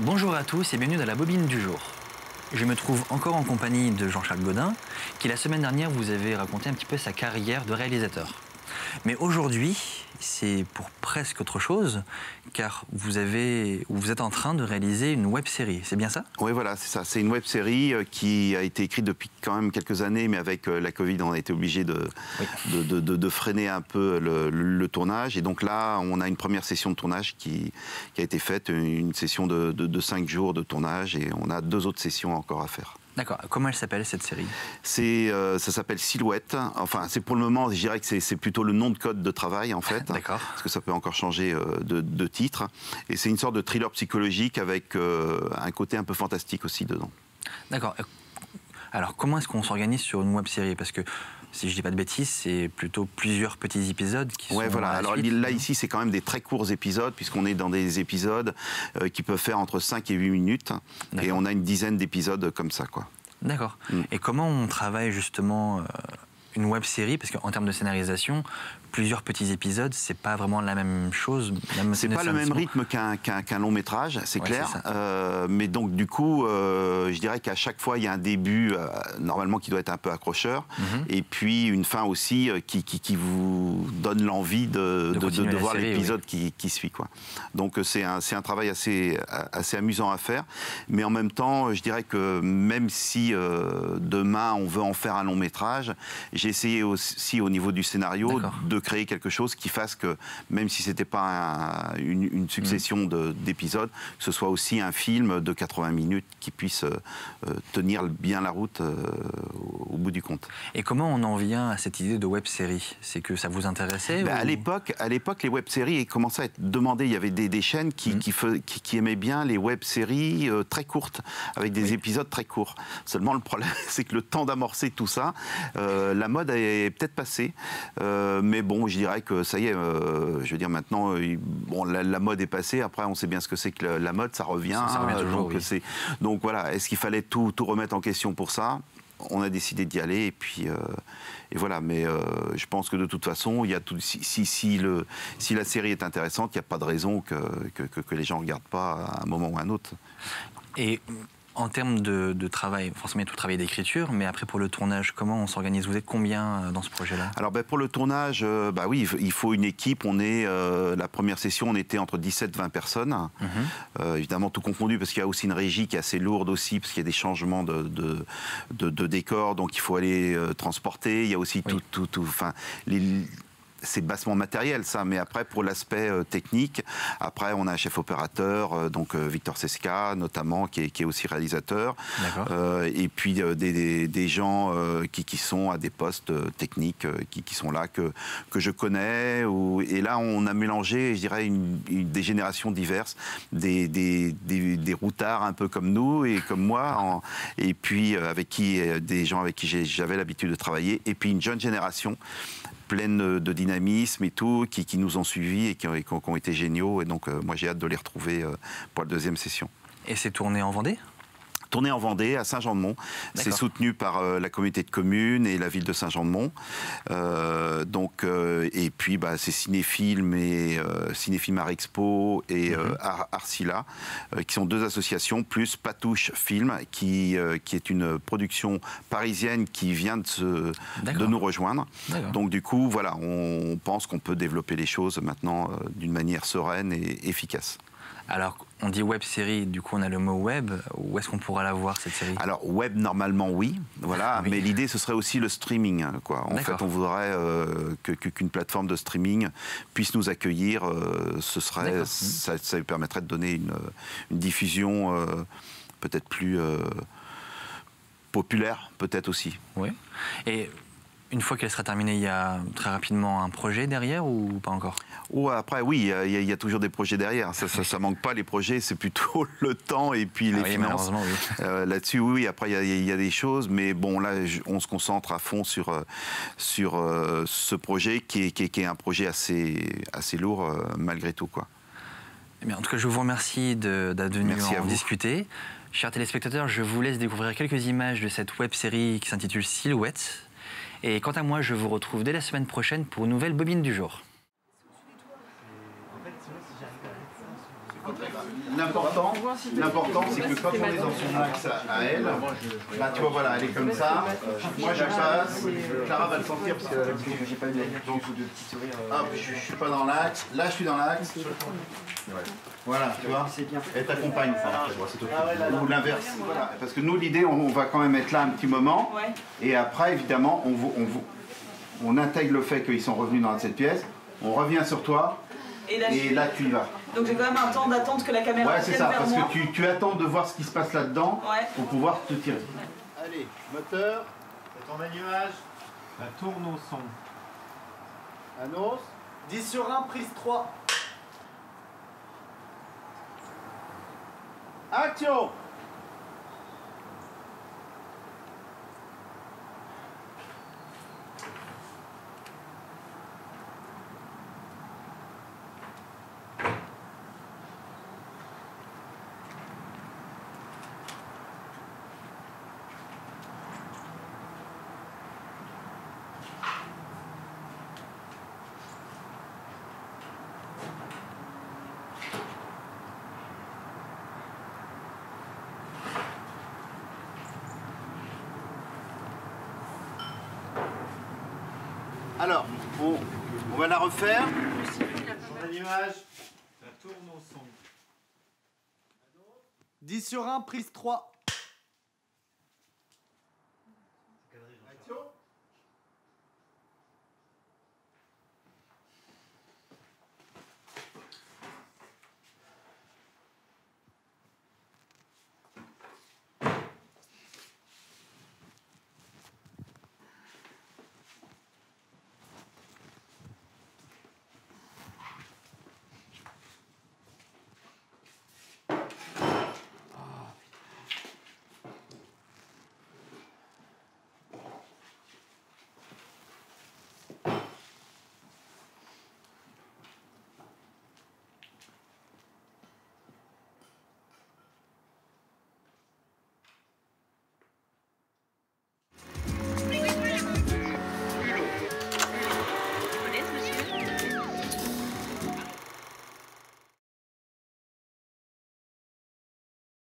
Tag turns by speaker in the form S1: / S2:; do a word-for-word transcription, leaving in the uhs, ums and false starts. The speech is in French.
S1: Bonjour à tous et bienvenue dans la bobine du jour. Je me trouve encore en compagnie de Jean-Charles Gaudin, qui la semaine dernière vous avait raconté un petit peu sa carrière de réalisateur. Mais aujourd'hui, c'est pour presque autre chose, car vous, avez, vous êtes en train de réaliser une web-série, c'est bien ça?
S2: Oui, voilà, c'est ça. C'est une web-série qui a été écrite depuis quand même quelques années, mais avec la Covid, on a été obligé de, oui. de, de, de, de freiner un peu le, le, le tournage. Et donc là, on a une première session de tournage qui, qui a été faite, une session de, de, de cinq jours de tournage, et on a deux autres sessions encore à faire.
S1: D'accord. Comment elle s'appelle, cette série?
S2: C'est, euh, ça s'appelle Silhouette. Enfin, c'est pour le moment, je dirais que c'est plutôt le nom de code de travail, en fait.
S1: D'accord.
S2: Parce que ça peut encore changer euh, de, de titre. Et c'est une sorte de thriller psychologique avec euh, un côté un peu fantastique aussi dedans.
S1: D'accord. Alors, comment est-ce qu'on s'organise sur une web-série? Parce que, si je dis pas de bêtises, c'est plutôt plusieurs petits épisodes qui
S2: ouais,
S1: sont
S2: voilà.
S1: à la
S2: Alors
S1: suite.
S2: Là, ici, c'est quand même des très courts épisodes, puisqu'on est dans des épisodes euh, qui peuvent faire entre cinq et huit minutes. Et on a une dizaine d'épisodes comme ça, quoi.
S1: D'accord.
S2: Mm.
S1: Et comment on travaille justement euh, une web-série? Parce qu'en termes de scénarisation, plusieurs petits épisodes, c'est pas vraiment la même chose.
S2: C'est pas le même rythme qu'un qu'un qu'un long métrage, c'est
S1: ouais,
S2: clair. Euh, mais donc du coup, euh, je dirais qu'à chaque fois, il y a un début euh, normalement qui doit être un peu accrocheur, mm-hmm. et puis une fin aussi euh, qui, qui, qui vous donne l'envie de, de, de, de, de voir l'épisode oui. qui, qui suit, quoi. Donc c'est un, c'est un travail assez, assez amusant à faire. Mais en même temps, je dirais que même si euh, demain on veut en faire un long métrage, j'ai essayé aussi au niveau du scénario de créer quelque chose qui fasse que, même si c'était pas un, une, une succession mmh. d'épisodes, que ce soit aussi un film de quatre-vingts minutes qui puisse euh, tenir bien la route euh, au bout du compte.
S1: Et comment on en vient à cette idée de web-série? C'est que ça vous intéressait?
S2: Ben,
S1: ou...
S2: À l'époque, à l'époque, les web-séries commençaient à être demandées. Il y avait des, des chaînes qui, mmh. qui, fe, qui, qui aimaient bien les web-séries euh, très courtes, avec des oui. épisodes très courts. Seulement, le problème, c'est que le temps d'amorcer tout ça, euh, la mode est peut-être passée, euh, mais bon, Bon, je dirais que ça y est, euh, je veux dire maintenant, euh, bon, la, la mode est passée, après on sait bien ce que c'est que la, la mode, ça revient.
S1: Ça, ça revient toujours,
S2: donc,
S1: oui.
S2: donc voilà, est-ce qu'il fallait tout, tout remettre en question pour ça? On a décidé d'y aller et puis euh, et voilà. Mais euh, je pense que de toute façon, il y a tout, si, si, si, le, si la série est intéressante, il n'y a pas de raison que, que, que, que les gens ne regardent pas à un moment ou à un autre.
S1: Et en termes de, de travail, forcément il y a tout le travail d'écriture, mais après pour le tournage, comment on s'organise? Vous êtes combien dans ce projet-là?
S2: Alors ben, pour le tournage, euh, bah oui, il faut une équipe. On est euh, la première session, on était entre dix-sept et vingt personnes, mm-hmm. euh, évidemment tout confondu parce qu'il y a aussi une régie qui est assez lourde aussi, parce qu'il y a des changements de, de, de, de décor, donc il faut aller euh, transporter. Il y a aussi oui. tout, tout, tout, enfin les c'est bassement matériel, ça, mais après, pour l'aspect euh, technique, après, on a un chef opérateur, euh, donc euh, Victor Sesca, notamment, qui est, qui est aussi réalisateur, euh, et puis euh, des, des, des gens euh, qui, qui sont à des postes euh, techniques, euh, qui, qui sont là, que, que je connais, ou, et là, on a mélangé, je dirais, une, une, des générations diverses, des, des, des, des routards un peu comme nous, et comme moi, en, et puis euh, avec qui, euh, des gens avec qui j'avais l'habitude de travailler, et puis une jeune génération, pleine de dynamisme et tout, qui, qui nous ont suivis et qui, qui, qui ont été géniaux. Et donc, euh, moi, j'ai hâte de les retrouver euh, pour la deuxième session.
S1: Et c'est tourné en Vendée?
S2: Tourné en Vendée, à Saint-Jean-de-Mont. C'est soutenu par euh, la communauté de communes et la ville de Saint-Jean-de-Mont. Euh, donc, euh, et puis, bah, c'est Cinéfilm et euh, Cinéfilm Art Expo et euh, Art, Arcila, euh, qui sont deux associations, plus Patouche Film, qui, euh, qui est une production parisienne qui vient de, se, de nous rejoindre. Donc, du coup, voilà, on pense qu'on peut développer les choses maintenant euh, d'une manière sereine et efficace.
S1: Alors, on dit web-série, du coup on a le mot web. Où est-ce qu'on pourra la voir, cette série?
S2: Alors, web, normalement, oui. Voilà, oui. Mais l'idée, ce serait aussi le streaming, quoi. En fait, on voudrait euh, que, que, qu'une plateforme de streaming puisse nous accueillir. Euh, ce serait, ça, ça lui permettrait de donner une, une diffusion euh, peut-être plus euh, populaire, peut-être aussi.
S1: Oui. Et une fois qu'elle sera terminée, il y a très rapidement un projet derrière ou pas encore?
S2: Oh, après, oui, il y, y, y a toujours des projets derrière. Ça ne manque pas, les projets, c'est plutôt le temps et puis ah les oui, finances.
S1: Oui.
S2: Euh, Là-dessus, oui, après, il y, y, y a des choses, mais bon, là, on se concentre à fond sur, sur euh, ce projet qui est, qui, est, qui est un projet assez, assez lourd, euh, malgré tout, quoi.
S1: Eh bien, en tout cas, je vous remercie d'être venu en discuter. Chers téléspectateurs, je vous laisse découvrir quelques images de cette web-série qui s'intitule Silhouette. Et quant à moi, je vous retrouve dès la semaine prochaine pour une nouvelle bobine du jour.
S2: L'important, l'important, c'est que quand on est dans son axe à, à elle, là tu vois, voilà, elle est comme ça. Moi je passe, Clara va le sentir parce que j'ai pas eu donc de petits sourires. Hop, je, je suis pas dans l'axe. Là, je suis dans l'axe. Voilà, tu vois. Elle t'accompagne, enfin, ou l'inverse. Voilà. Parce que nous, l'idée, on, on va quand même être là un petit moment. Et après, évidemment, on, on, on intègre le fait qu'ils sont revenus dans cette pièce. On revient sur toi. Et là, et là tu y vas.
S3: Donc j'ai quand même un temps d'attente que la caméra
S2: ouais, c'est ça,
S3: vers
S2: parce
S3: moi.
S2: que tu, tu attends de voir ce qui se passe là-dedans
S3: ouais.
S2: pour pouvoir te tirer.
S4: Allez, moteur, on met l'image.
S5: La tourne au son.
S4: Annonce. dix sur un, prise trois. Action. Alors, on, on va la refaire. On a l'image.
S5: La tourne au son.
S4: dix sur un, prise trois.